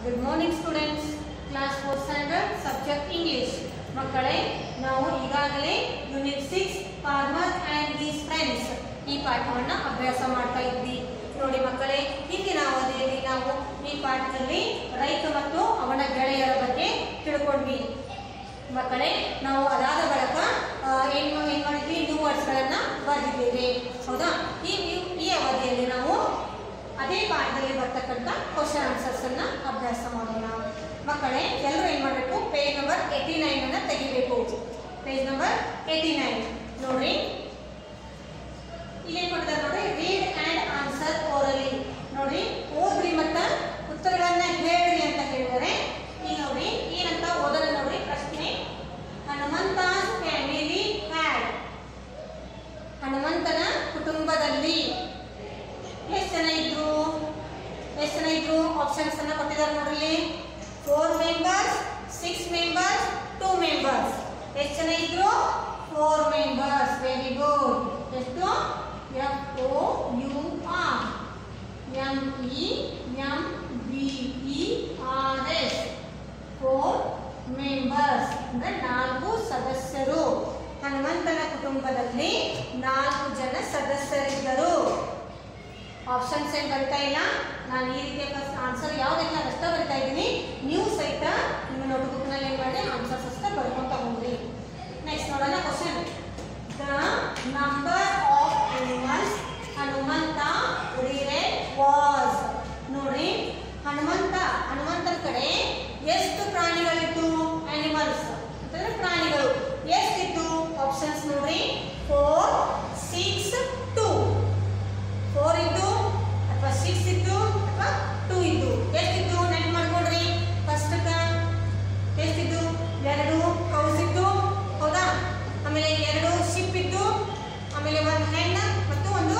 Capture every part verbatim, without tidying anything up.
Good morning students. Class fourth standard subject English. ಮಕ್ಕಳೇ ನಾವು ಈಗಾಗಲೇ unit six farmer and his friends ಈ ಪಾಠವನ್ನು ಅಭ್ಯಾಸ ಮಾಡ್ತಾ ಇದ್ವಿ. ನೋಡಿ ಮಕ್ಕಳೇ, ಹಿಂದಿನ ಅವಧಿಯಲ್ಲಿ ನಾವು ಈ ಪಾಠದಲ್ಲಿ ರೈತ ಮತ್ತು ಅವನ ಗೆಳೆಯರ ಬಗ್ಗೆ ತಿಳ್ಕೊಂಡ್ವಿ. ಮಕ್ಕಳೇ, ನಾವು ಅದಾದ ಬಳಿಕ ಏನು ಏನು ಮಾಡಿದ್ವಿ, ನ್ಯೂ ವರ್ಡ್ಸ್ಗಳನ್ನು ಬರೆದಿದ್ದೇವೆ, ಹೌದಾ? ಈ ಈ ಅವಧಿಯಲ್ಲಿ ನಾವು ಅದೇ ಪಾಠದಲ್ಲಿ ಬರ್ತಕ್ಕಂಥ ಕ್ವಶನ್ ಆನ್ಸರ್ಸ್ ಅನ್ನ ಅಭ್ಯಾಸ ಮಾಡೋಣ. ಮಕ್ಕಳೇ, ಎಲ್ಲರೂ ಏನು ಮಾಡಬೇಕು, ಪೇಜ್ ನಂಬರ್ ಏಯ್ಟಿ ನೈನ್ ಅನ್ನ ತೆಗಿಬೇಕು. ಪೇಜ್ ನಂಬರ್ ಏಯ್ಟಿ ನೈನ್ ನೋಡ್ರಿ, ಇಲ್ಲೇನು ಕೊಟ್ಟಿದ್ದಾರೆ ನೋಡಿ, ರೀಡ್ ಆ್ಯಂಡ್ ಆನ್ಸರ್ ಓರಲಿ. ನೋಡ್ರಿ, ಓದ್ರಿ ಮತ್ತು ಉತ್ತರಗಳನ್ನ ಹೇಳ್ರಿ ಅಂತ ಹೇಳಿದರೆ, ಈಗ ನೋಡ್ರಿ ಏನಂತ ಓದೋಣ ನೋಡ್ರಿ. ಪ್ರಶ್ನೆ, ಹನುಮಂತಾಸ್ ಫ್ಯಾಮಿಲಿ ಹ್ಯಾಡ್. ಹನುಮಂತನ ಕುಟುಂಬದಲ್ಲಿ ಎಷ್ಟು ಜನ ಇದ್ರು? ಎಷ್ಟು ಜನ ಇದ್ರು? ಆಪ್ಷನ್ಸ್ ಅನ್ನ ಕೊಟ್ಟಿದ್ದಾರೆ ನೋಡ್ರಿ. Four members, six members, two members. ಎಷ್ಟು ಜನ ಇದ್ರು? Four members. Very good. ಎಷ್ಟು? F O U R M E M B E R S. Four members ಅಂದ್ರೆ ನಾಲ್ಕು ಸದಸ್ಯರು. ಹನುಮಂತನ ಕುಟುಂಬದಲ್ಲಿ ನಾಲ್ಕು ಜನ ಸದಸ್ಯರಿದ್ದರು. ಆಪ್ಷನ್ಸ್ ಏನು ಬರ್ತಾ ಇಲ್ಲ, ನಾನು ಈ ರೀತಿಯ ಫಸ್ಟ್ ಆನ್ಸರ್ ಯಾವುದಕ್ಕೆ ಅಷ್ಟೇ ಬರ್ತಾ ಇದ್ದೀನಿ. ನೀವು ಸಹಿತ ನಿಮ್ಮ ನೋಟ್ಬುಕ್ನಲ್ಲಿ ಏನು ಮಾಡಿ ಆನ್ಸರ್ಸ್ ಅಷ್ಟೇ ಬರ್ಕೊಂತ ಹೋಗ್ರಿ. ನೆಕ್ಸ್ಟ್ ನೋಡೋಣ question. The number of animals Hanumanta reared was. ನೋಡ್ರಿ, ಹನುಮಂತ ಹನುಮಂತನ ಕಡೆ ಎಷ್ಟು ಪ್ರಾಣಿಗಳಿತ್ತು? ಅನಿಮಲ್ಸ್ ಅಂತಂದ್ರೆ ಪ್ರಾಣಿಗಳು ಎಷ್ಟಿತ್ತು? ಆಪ್ಷನ್ಸ್ ನೋಡ್ರಿ. Four, six, two. ಫೋರ್ ಇದ್ದು ಅಥವಾ ಸಿಕ್ಸ್ ಇದ್ದು ಅಥವಾ ಟೂ ಇದ್ದು. ಎಷ್ಟಿದ್ದು ನೆನ್ಪು ಮಾಡ್ಕೊಡ್ರಿ. ಫಸ್ಟ್ ಎಷ್ಟಿದ್ದು? ಎರಡು ಕೌಸ್ ಇದ್ದು, ಹೌದಾ? ಆಮೇಲೆ ಎರಡು ಶಿಪ್ ಇದ್ದು, ಆಮೇಲೆ ಒಂದು ಹೆಣ್ಣು ಮತ್ತು ಒಂದು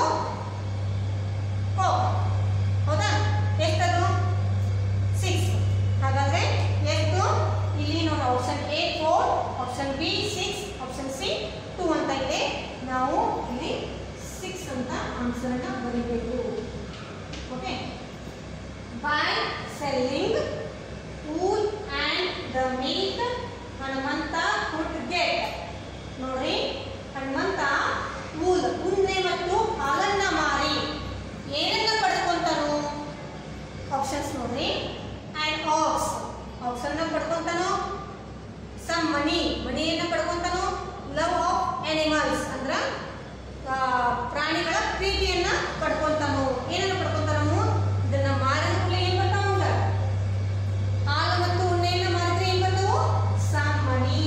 ಕೋ, ಹೌದಾ? ಎಷ್ಟದು? ಸಿಕ್ಸ್. ಹಾಗಾದ್ರೆ ಎಷ್ಟು? ಇಲ್ಲಿ ನೋಡಿ, option A four, option B six, option C two ಅಂತ ಇದೆ. ನಾವು ಇಲ್ಲಿ ಸಿಕ್ಸ್ ಅಂತ ಆನ್ಸರ್ ಅನ್ನ ಬರೀಬೇಕು. Okay. By selling wool and the milk Hanumanta could get. ನೋಡಿ, ಹನುಮಂತ wool ಉಣ್ಣೆ ಮತ್ತು ಹಾಲನ್ನ ಮಾರಿ ಏನನ್ನ ಪಡ್ಕೊಂತಾನು? ಆಪ್ಷನ್ಸ್ ನೋಡ್ರಿ. and ox ಆಪ್ಷನ್ ಪಡ್ಕೊಂತಾನು. some money ಮನಿಯನ್ನ ಪಡ್ಕೊಂತಾನು. love of animals ಅಂದ್ರ ಪ್ರಾಣಿಗಳ ಪ್ರೀತಿಯನ್ನ ಪಡ್ಕೊಂತಾನು. ಏನನ್ನ ಪಡ್ಕೊಂತಾನು? ಇದನ್ನ ಮಾರಿದ ಕೂಡಲೇ ಏನ್ ಬರ್ತಾವ? ಹಾಲು ಮತ್ತು ಉಣ್ಣೆಯನ್ನ ಮಾರಿದ್ರೆ ಏನ್ ಬರ್ತಾವು? Some money.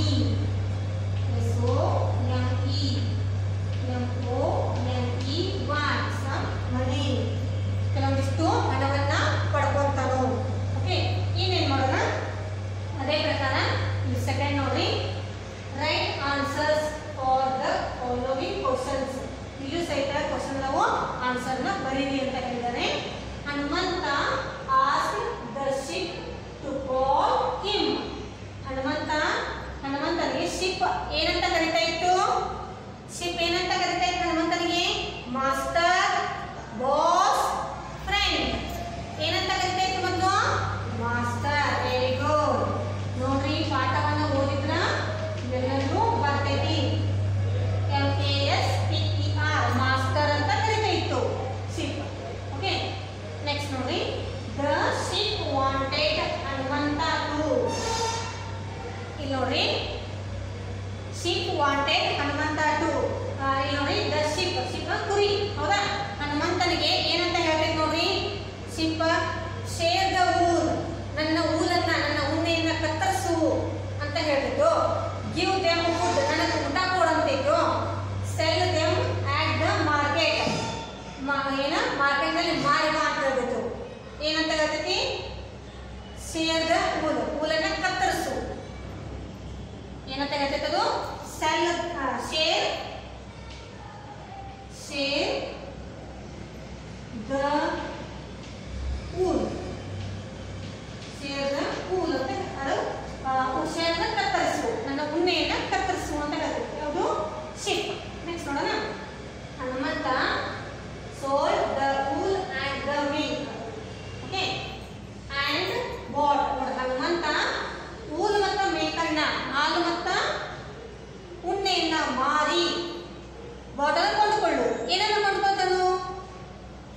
S O M E M O M E Y, some money. ಕೆಲವೊಂದಿಷ್ಟು ಹಣವನ್ನ ಪಡ್ಕೊಂತಾನು. ಓಕೆ, ಇನ್ನೇನ್ ಮಾಡೋಣ? ಅದೇ ಪ್ರಕಾರ ಈ ಸೆಕೆಂಡ್ ನೋಡ್ರಿ. Right answers for the following questions. ಇಲ್ಲೂ ಸಹಿತ ಕ್ವಶನ್ ನಾವು ಆನ್ಸರ್ನ ಬರೀರಿ ಅಂತ ಹೇಳಿದ್ದಾರೆ. Hanumanta asked the ship to call him. Hanumanta ಹನುಮಂತನಿಗೆ ಶಿಪ್ ಏನಂತ ಕರೀತಾ ಇತ್ತು? ಶಿಪ್ ಏನಂತ ಕರೀತಾ ಇತ್ತು ಹನುಮಂತನಿಗೆ? Master, boss, friend. ಏನಂತ ಕರೀತಾ ಇತ್ತು ಮೊದಲು? ಮಾಸ್ಟರ್. Very good. ನೋಡ್ರಿ, ಪಾಠವನ್ನು ಓದಿದ್ರ ಎಲ್ಲರಿಗೂ ಬರ್ತೈತಿ. M A S P E R master ಅಂತ ಕರೀತಾ ಇತ್ತು ಶಿಪ್. ಓಕೆ, ನೆಕ್ಸ್ಟ್ ನೋಡಿ. The ship wanted Hanumanta to. ಇಲ್ಲಿ ನೋಡ್ರಿ, ಶಿಪ್ ವಾಂಟೆಡ್ ಹನುಮಂತ ಟು. ಇಲ್ಲಿ ನೋಡಿ, ದ ಶಿಪ್ ಶಿಪ್ ಕುರಿ, ಹೌದಾ? ಹನುಮಂತನಿಗೆ ಏನಂತ ಹೇಳ್ತೈತೆ ನೋಡ್ರಿ ಶಿಪ್. ಶೇರ್ ದ ವೂಲ್, ನನ್ನ ಊಲನ್ನ ನನ್ನ ಉಣ್ಣೆಯನ್ನ ಕತ್ತರಿಸು ಅಂತ ಹೇಳ್ತಿತ್ತು. ಗಿವ್ ದೆಮ್ ಫುಡ್, ನನಗೆ ಊಟ ಕೊಡಂತಿತ್ತು. Sell them at the market, ಏನ ಮಾರ್ಕೆಟ್ ನಲ್ಲಿ ಮಾರಿ ಬಾ ಅಂತ ಹೇಳ್ತಿತ್ತು. ಏನಂತ ಹೇಳ್ತೈತಿ? ಶೇರ್ ದ ವೂಲ್, ಊಲನ್ನ ಕತ್ತರಿಸು. ಏನಂತ ಹೇಳ್ತೈತದು? Sell shear shear the wool. Shear the wool ಅಂತ ಅದು ಶೇರ್ನ ಕತ್ತರಿಸು, ನನ್ನ ಉಣ್ಣೆಯನ್ನ ಕತ್ತರಿಸು ಅಂತ ಹೇಳ್ತೈತಿ. ಯಾವುದು? ಶಿಪ್. ನೆಕ್ಸ್ಟ್ ನೋಡೋಣ. Hanumantha sold the wool and the milk. Okay, and bought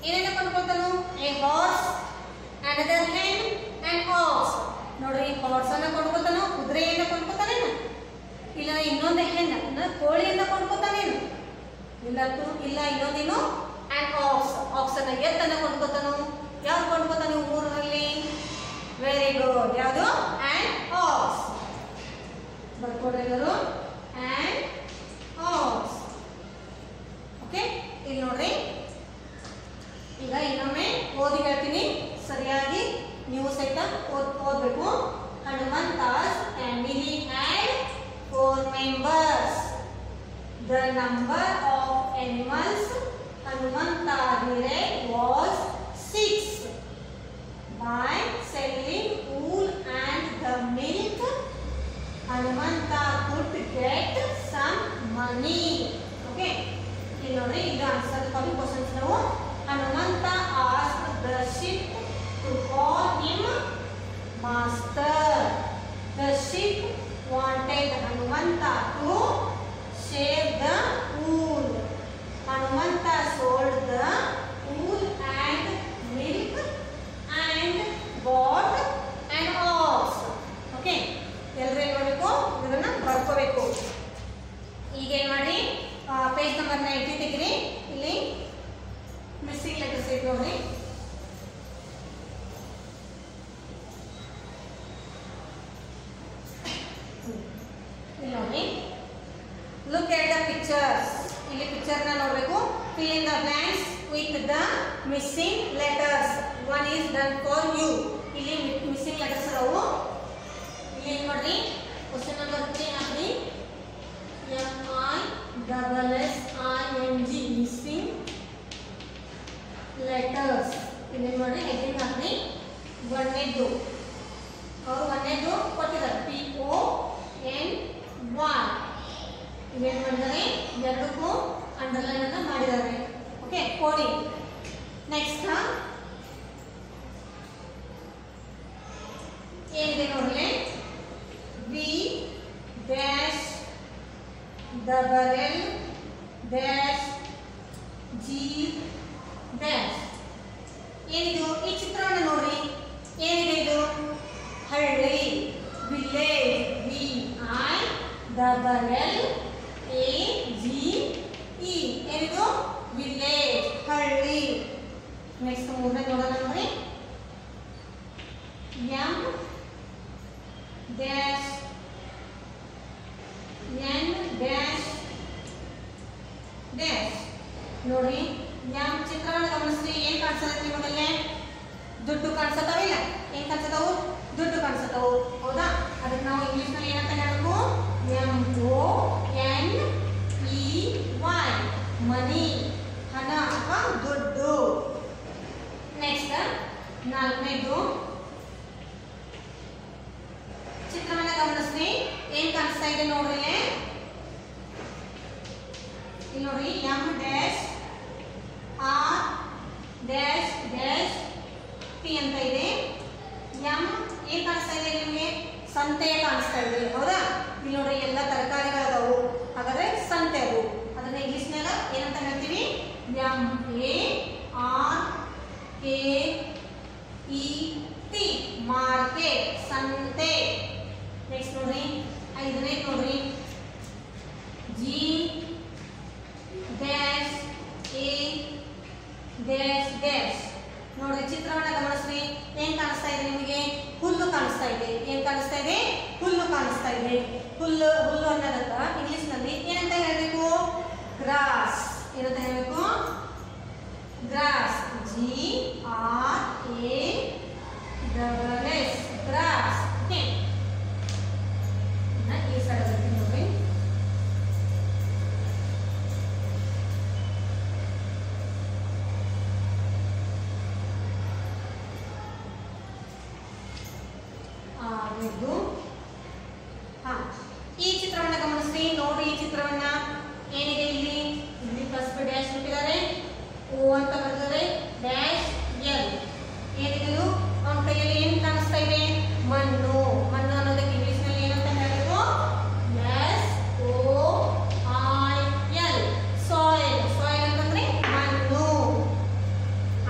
ಏನೇನ ಕೊಂಡ್ಕೊತಾನು a horse another hen and ox ನೋಡ್ರಿ ಹಾರ್ಸ್ ಅನ್ನ ಕೊಂಡ್ಕೊತಾನು ಕುದುರೆಯನ್ನ ಕೊಂಡ್ಕೊತಾನೇನು ಇಲ್ಲ ಇನ್ನೊಂದು ಹೆಣ್ಣ ಅಂದ್ರೆ ಕೋಳಿಯನ್ನ ಕೊಂಡ್ಕೊತಾನೇನು ಇಲ್ಲ ಇಲ್ಲ ಇನ್ನೊಂದೇನು and ox ox ಅನ್ನ ಎತ್ತನ್ನ ಕೊಂಡ್ಕೊತಾನು ಯಾವ್ದು ಕೊಂಡ್ಕೊತಾನೆ ಮೂರರಲ್ಲಿ ವೆರಿ ಗುಡ್ ಯಾವುದು and ox ಬರ್ಕೊಡ್ರಿ ಎಲ್ಲರೂ and ox ಓಕೆ ಇಲ್ಲಿ ನೋಡ್ರಿ ಈಗ ಇನ್ನೊಮ್ಮೆ ಓದಿ ಹೇಳ್ತೀನಿ ಸರಿಯಾಗಿ ನೀವು ಸಹಿತ ಓದಬೇಕು Hanumanta's family had four members the number of animals Hanumanta reared was six. By selling wool and the milk, Hanumanta could get some money. Okay. ಇಲ್ಲಿ ನೋಡಿ ಇದು ಆನ್ಸರ್ ಫಾಲೋ ಕ್ವೆಶ್ಚನ್ಸ್ ನಾವು Hanumanta asked the sheep to call him master. The sheep wanted Hanumanta to shave the wool. Hanumanta sold the wool and milk and bought an ox. Okay. ಎಲ್ಲರೂ ಏನು ಮಾಡಬೇಕು ಇದನ್ನ ಬರ್ಕೋಬೇಕು. ಈಗ ಏನು ಮಾಡಿ ಪೇಜ್ ನಂಬರ್ ನೈಂಟಿ ತೆಗಿರಿ. ಇಲ್ಲಿ ಮಿಸ್ಸಿಂಗ್ ಲೆಟರ್ಸ್ ಐತೆ ನೋಡ್ರಿ. ಇಲ್ಲಿ ನೋಡಿ ಲುಕ್ ಎಟ್ ದ ಪಿಕ್ಚರ್ಸ್. ಇಲ್ಲಿ ಪಿಕ್ಚರ್ ನ ನೋಡಬೇಕು. fill in the blanks with the missing letters. one is done for you. ಇಲ್ಲಿ ಮಿಸ್ಸಿಂಗ್ ಲೆಟರ್ಸ್ ಅದಾವು. ಇಲ್ಲಿ ನೋಡ್ರಿ ಕ್ವೆಶ್ಚನ್ ನಂಬರ್ ತ್ರೀ ಹಾಕ್ರಿ. M I double S I N G missing letters. ಇಲ್ಲಿ ನೋಡಿ ಹೆಡಿಂಗ್ ಹಾಕ್ರಿ. ಒಂದನೇದು ಅವರು ಒಂದನೇದು ಕೊಟ್ಟಿದ್ದಾರೆ P O N Y. ಇವೇನು ಮಾಡಿದ್ದಾರೆ ಎರಡಕ್ಕೂ ಅಂಡರ್ಲೈನ್ ಅನ್ನ ಮಾಡಿದ್ದಾರೆ. Okay coding. ನೆಕ್ಸ್ಟ್ ಏನಿದೆ ನೋಡ್ರಿ V dash double L dash G dash. ಏನಿದು ಈ ಚಿತ್ರವನ್ನು ನೋಡ್ರಿ. ಏನಿದೆ ಇದು ಹಳ್ಳಿ village V I double L A G E. ಏನಿದು ವಿಲೇಜ್ ಹಳ್ಳಿ. ನೆಕ್ಸ್ಟ್ ಮೂರನೇ ನೋಡೋಣ ನೋಡಿ M dash N dash dash. ನೋಡಿ ಎಂ ಚಿತ್ರವನ್ನು ಗಮನಿಸ್ರಿ. ಏನ್ ಕಾಣಿಸ್ತದೆ ನಿಮ್ಮಲ್ಲೇ ದುಡ್ಡು ಕಾಣಿಸತಾವಿಲ್ಲ. ಏನ್ ಕಾಣಿಸತಾವು ದುಡ್ಡು ಕಾಣಿಸತಾವು ಹೌದಾ. ಅದಕ್ಕೆ ನಾವು ಇಂಗ್ಲಿಷ್ ನಲ್ಲಿ ಏನಂತ ಹೇಳಬೇಕು M O N E Y money ಹಣ ಅಥವಾ ದುಡ್ಡು. ನೆಕ್ಸ್ಟ್ ನಾಲ್ಕನೇದು ಚಿತ್ರವನ್ನ ಗಮನಿಸ್ರಿ. ಏನ್ ಕಾಣಿಸ್ತಾ ಇದೆ ನೋಡ್ರಿ. ಇಲ್ಲಿ ನೋಡಿ M dash R dash dash T ಅಂತ ಇದೆ. ಎಂ ಏನ್ ಕಾಣಿಸ್ತಾ ಇದೆ ನಿಮಗೆ ಸಂತೆ ಕಾಣಿಸ್ತಾ ಇದೆ ಹೌದಾ. ಇಲ್ಲಿ ನೋಡಿ ಎಲ್ಲ ತರಕಾರಿಗಳದಾವು ಹಾಗಾದ್ರೆ ಸಂತೆ ಅವು. ಅದನ್ನ ಇಂಗ್ಲಿಷ್ನಾಗ ಏನಂತ ಹೇಳ್ತೀವಿ M A R K E T market ಸಂತೆ. ನೆಕ್ಸ್ಟ್ ನೋಡ್ರಿ ಐದನೇ ನೋಡ್ರಿ G dash A dash dash. ನೋಡ್ರಿ ಚಿತ್ರವನ್ನ ಗಮನಿಸ್ರಿ. ಏನ್ ಕಾಣಿಸ್ತಾ ಇದೆ ನಿಮಗೆ ಹುಲ್ಲು ಕಾಣಿಸ್ತಾ ಇದೆ. ಏನ್ ಕಾಣಿಸ್ತಾ ಇದೆ ಹುಲ್ಲು ಕಾಣಿಸ್ತಾ ಇದೆ. ಹುಲ್ಲು ಹುಲ್ಲು ಅನ್ನೋದಕ್ಕ ಇಂಗ್ಲಿಷ್ ನಲ್ಲಿ ಏನಂತ ಹೇಳಬೇಕು ಗ್ರಾಸ್. ಏನಂತ ಹೇಳಬೇಕು grass G R A double S grass. Okay ಈ ಸೈಡ್ ಬರ್ತೀನಿ ನೋಡ್ರಿ. ಹಾ ಈ ಚಿತ್ರವನ್ನ ಗಮನಿಸಿ ನೋಡ್ರಿ. ಈ ಚಿತ್ರವನ್ನ ಏನಿದೆ ಇಲ್ಲಿ ಇಲ್ಲಿ ಫಸ್ಟ್ ಡ್ಯಾಶ್ ಬಿಟ್ಟಿದ್ದಾರೆ. ಓ ಅಂತ ಬರೆದಿದ್ದಾರೆ ಡ್ಯಾಶ್ ಎಲ್. ಏನಿದು ಅವನ ಕೈಯಲ್ಲಿ ಏನ್ ಕಾಣಿಸ್ತಾ ಇದೆ ಮಣ್ಣು. ಮಣ್ಣು ಅನ್ನೋದಕ್ಕೆ ಇಂಗ್ಲಿಷ್ ನಲ್ಲಿ ಏನಂತ ಹೇಳಬೇಕು S O I L soil. Soil ಅಂತಂದ್ರೆ ಮಣ್ಣು.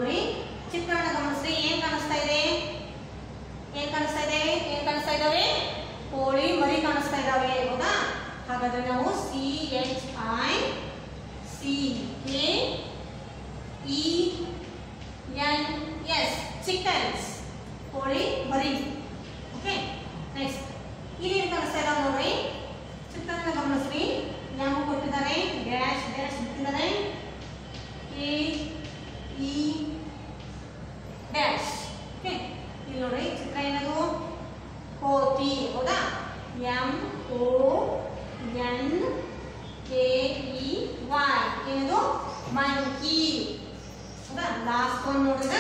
ನೋಡ್ರಿ ಚಿತ್ರಣ ಗಮನಿಸ್ರಿ ಏನ್ ಕಾಣಿಸ್ತಾ ಇದೆ ಏನ್ ಕಾಣಿಸ್ತಾ ಇದೆ ಏನ್ ಕಾಣಿಸ್ತಾ ಇದಾವೆ ಕೋಳಿ ಮರಿ ಕಾಣಿಸ್ತಾ ಇದಾವೆ ಹೌದಾ ಹಾಗಾದ್ರೆ ನಾವು C H I C K E N S chickens ಕೋಳಿ ಮರಿ ಓಕೆ ನೆಕ್ಸ್ಟ್ ಇಲ್ಲಿ ಏನ್ ಕಾಣಿಸ್ತಾ ಇದಾವೆ ನೋಡ್ರಿ ಚಿತ್ರಣ ಗಮನಿಸ್ರಿ ಯಾವ ಕೊಟ್ಟಿದ್ದಾರೆ ಡ್ಯಾಶ್ ಡ್ಯಾಶ್ ಬಿಟ್ಟಿದ್ದಾರೆ ಕೆ ಇ ಡ್ಯಾಶ್ ಓಕೆ ಇಲ್ಲಿ ನೋಡ್ರಿ ಚಿತ್ರ ಏನದು ಕೋತಿ ಹೌದಾ M O N K E Y ಏನದು ಮಂಕಿ ಹೌದಾ ಲಾಸ್ಟ್ ಒನ್ ನೋಡಿದ್ರೆ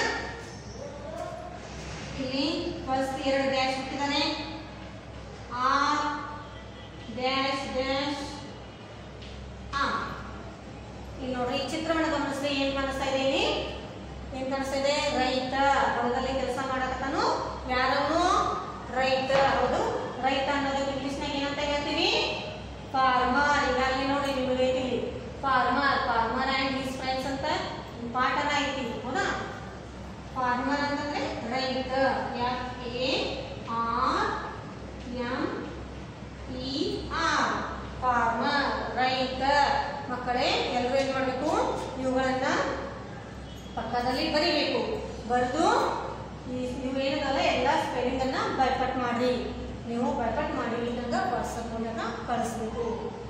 ಇಲ್ಲಿ ಫಸ್ಟ್ ಎರಡು ಡ್ಯಾಶ್ ಬಿಟ್ಟಿದ್ದಾನೆ ಆರ್ ಡ್ಯಾಶ್ ಡ್ಯಾಶ್ ಆ ಇಲ್ಲಿ ನೋಡ್ರಿ ಈ ಚಿತ್ರವನ್ನು ಗಮನಿಸಿದ್ರೆ ಏನ್ ಕಾಣಿಸ್ತಾ ಇದೆ ಇಲ್ಲಿ ಏನ್ ಕಾಣಿಸ್ತಾ ಇದೆ ರೈತ ಹೊಲದಲ್ಲಿ ಕೆಲಸ ಮಾಡಕತ್ತಾನು ಯಾರವನು ರೈತ ಹೌದು ರೈತ ಅನ್ನೋದಕ್ಕೆ ಇಂಗ್ಲಿಷ್ನಾಗ ಏನಂತ ಹೇಳ್ತೀವಿ ಫಾರ್ಮರ್ ಈಗ ಅಲ್ಲಿ ನೋಡಿ ನಿಮಗೆ ಐತಿ farmer farmer and his friends ಅಂತ ಪಾಠನ ಐತಿ ಹೌದಾ ಫಾರ್ಮರ್ ಅಂತಂದ್ರೆ ರೈತ F A R M E R farmer ರೈತ ಮಕ್ಕಳೇ ಎಲ್ಲರೂ ಏನ್ ಮಾಡಬೇಕು ಇವುಗಳನ್ನ ಪಕ್ಕದಲ್ಲಿ ಬರೀಬೇಕು ಬರೆದು ನೀವು ಏನದಲ್ಲ ಎಲ್ಲ ಸ್ಪೆಲ್ಲಿಂಗ್ ಅನ್ನ ಬೈಪಟ್ ಮಾಡಿ ನೀವು ಬೈಪಟ್ ಮಾಡಿ ವಾಟ್ಸಪ್ ಮೂಲಕ ಕಳಿಸ್ಬೇಕು.